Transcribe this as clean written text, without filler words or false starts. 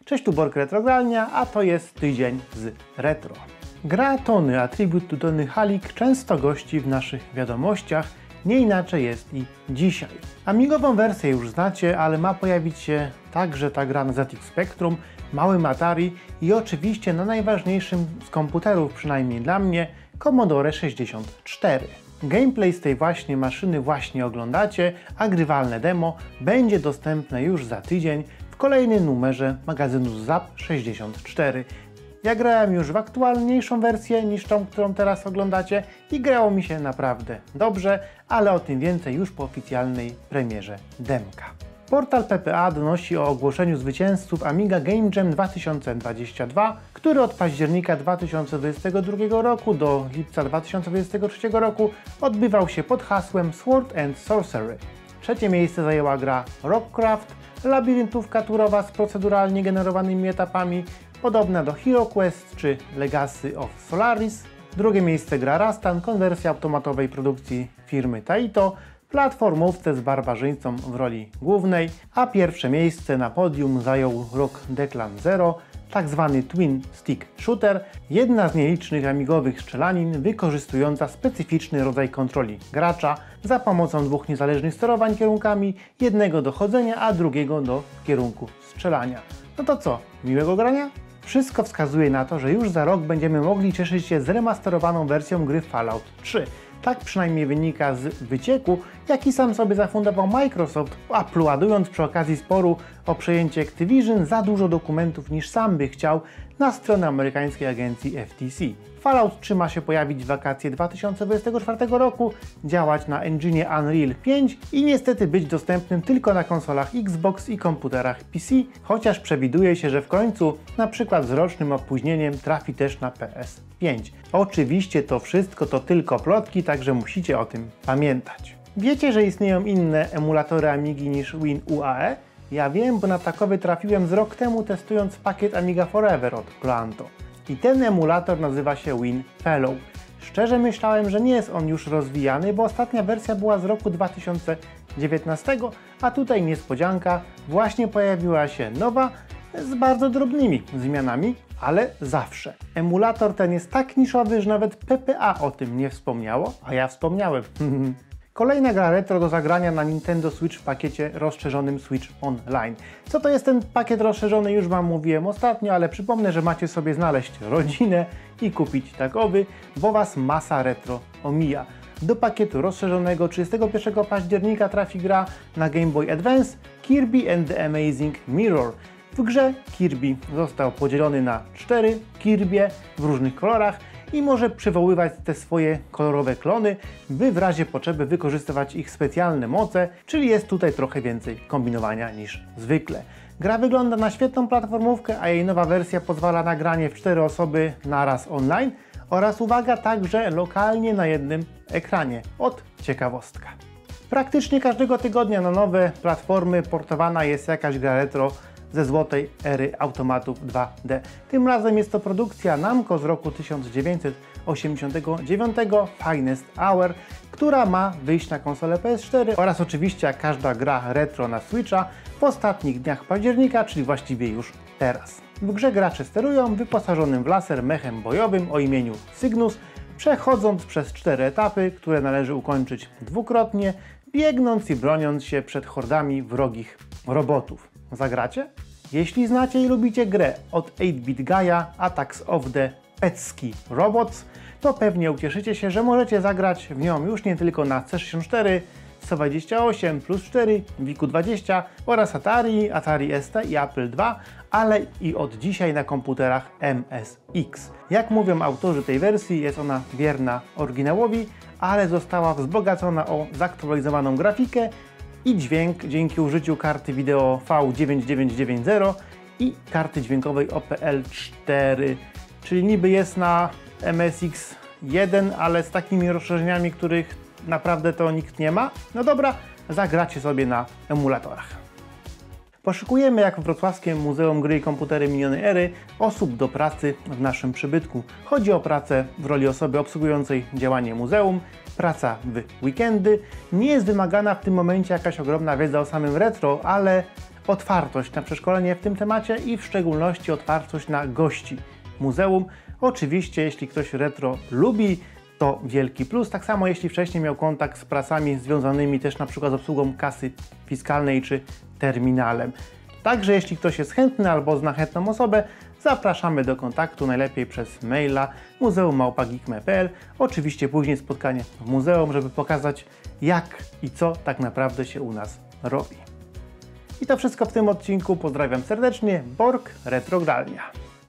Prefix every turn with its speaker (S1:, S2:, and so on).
S1: Cześć, tu Bork Retrogralnia, a to jest tydzień z retro. Gra Tony, atribut do Tony Halik, często gości w naszych wiadomościach, nie inaczej jest i dzisiaj. Amigową wersję już znacie, ale ma pojawić się także ta gra na ZX Spectrum, małym Atari i oczywiście na najważniejszym z komputerów, przynajmniej dla mnie, Commodore 64. Gameplay z tej właśnie maszyny właśnie oglądacie, a grywalne demo będzie dostępne już za tydzień w kolejnym numerze magazynu ZZAP!64. Ja grałem już w aktualniejszą wersję niż tą, którą teraz oglądacie i grało mi się naprawdę dobrze, ale o tym więcej już po oficjalnej premierze demka. Portal PPA donosi o ogłoszeniu zwycięzców Amiga Game Jam 2022, który od października 2022 roku do lipca 2023 roku odbywał się pod hasłem Sword and Sorcery. Trzecie miejsce zajęła gra Rockcraft, labiryntówka turowa z proceduralnie generowanymi etapami, podobna do Hero Quest czy Legacy of Solaris. Drugie miejsce gra Rastan, konwersja automatowej produkcji firmy Taito, platformówce z barbarzyńcą w roli głównej, a pierwsze miejsce na podium zajął Rock Declan Zero, tak zwany Twin Stick Shooter, jedna z nielicznych amigowych strzelanin wykorzystująca specyficzny rodzaj kontroli gracza za pomocą dwóch niezależnych sterowań kierunkami, jednego do chodzenia, a drugiego do kierunku strzelania. No to co, miłego grania? Wszystko wskazuje na to, że już za rok będziemy mogli cieszyć się zremasterowaną wersją gry Fallout 3. Tak przynajmniej wynika z wycieku, jaki sam sobie zafundował Microsoft, uploadując przy okazji sporu o przejęcie Activision za dużo dokumentów niż sam by chciał na stronę amerykańskiej agencji FTC. Fallout 3 ma się pojawić w wakacje 2024 roku, działać na engine Unreal 5 i niestety być dostępnym tylko na konsolach Xbox i komputerach PC, chociaż przewiduje się, że w końcu, na przykład z rocznym opóźnieniem, trafi też na PS5. Oczywiście to wszystko to tylko plotki, także musicie o tym pamiętać. Wiecie, że istnieją inne emulatory Amigi niż WinUAE? Ja wiem, bo na takowy trafiłem z rok temu, testując pakiet Amiga Forever od Planto. I ten emulator nazywa się WinFellow. Szczerze myślałem, że nie jest on już rozwijany, bo ostatnia wersja była z roku 2019, a tutaj niespodzianka, właśnie pojawiła się nowa, z bardzo drobnymi zmianami, ale zawsze. Emulator ten jest tak niszowy, że nawet PPA o tym nie wspomniało, a ja wspomniałem. Kolejna gra retro do zagrania na Nintendo Switch w pakiecie rozszerzonym Switch Online. Co to jest ten pakiet rozszerzony, już Wam mówiłem ostatnio, ale przypomnę, że macie sobie znaleźć rodzinę i kupić takowy, bo Was masa retro omija. Do pakietu rozszerzonego 31 października trafi gra na Game Boy Advance Kirby and the Amazing Mirror. W grze Kirby został podzielony na 4 Kirbie w różnych kolorach i może przywoływać te swoje kolorowe klony, by w razie potrzeby wykorzystywać ich specjalne moce, czyli jest tutaj trochę więcej kombinowania niż zwykle. Gra wygląda na świetną platformówkę, a jej nowa wersja pozwala na granie w 4 osoby naraz online oraz, uwaga, także lokalnie na jednym ekranie. Od ciekawostka. Praktycznie każdego tygodnia na nowe platformy portowana jest jakaś gra retro ze złotej ery automatów 2D. Tym razem jest to produkcja Namco z roku 1989, Finest Hour, która ma wyjść na konsolę PS4 oraz oczywiście jak każda gra retro na Switcha w ostatnich dniach października, czyli właściwie już teraz. W grze gracze sterują wyposażonym w laser mechem bojowym o imieniu Cygnus, przechodząc przez 4 etapy, które należy ukończyć dwukrotnie, biegnąc i broniąc się przed hordami wrogich robotów. Zagracie? Jeśli znacie i lubicie grę od 8-Bit Gaia Attacks of the Petsky Robots, to pewnie ucieszycie się, że możecie zagrać w nią już nie tylko na C64, 128 plus 4, VIC-20 oraz Atari, Atari ST i Apple II, ale i od dzisiaj na komputerach MSX. Jak mówią autorzy tej wersji, jest ona wierna oryginałowi, ale została wzbogacona o zaktualizowaną grafikę i dźwięk dzięki użyciu karty wideo V9990 i karty dźwiękowej OPL4, czyli niby jest na MSX1, ale z takimi rozszerzeniami, których naprawdę to nikt nie ma. No dobra, zagracie sobie na emulatorach. Poszukujemy, jak w wrocławskim Muzeum Gry i Komputery Minionej Ery, osób do pracy w naszym przybytku. Chodzi o pracę w roli osoby obsługującej działanie muzeum, praca w weekendy. Nie jest wymagana w tym momencie jakaś ogromna wiedza o samym retro, ale otwartość na przeszkolenie w tym temacie i w szczególności otwartość na gości muzeum. Oczywiście, jeśli ktoś retro lubi, to wielki plus. Tak samo jeśli wcześniej miał kontakt z pracami związanymi też na przykład z obsługą kasy fiskalnej czy terminalem. Także jeśli ktoś jest chętny albo zna chętną osobę, zapraszamy do kontaktu, najlepiej przez maila muzeum@geek.pl. Oczywiście później spotkanie w muzeum, żeby pokazać jak i co tak naprawdę się u nas robi. I to wszystko w tym odcinku. Pozdrawiam serdecznie, Borg Retrogralnia.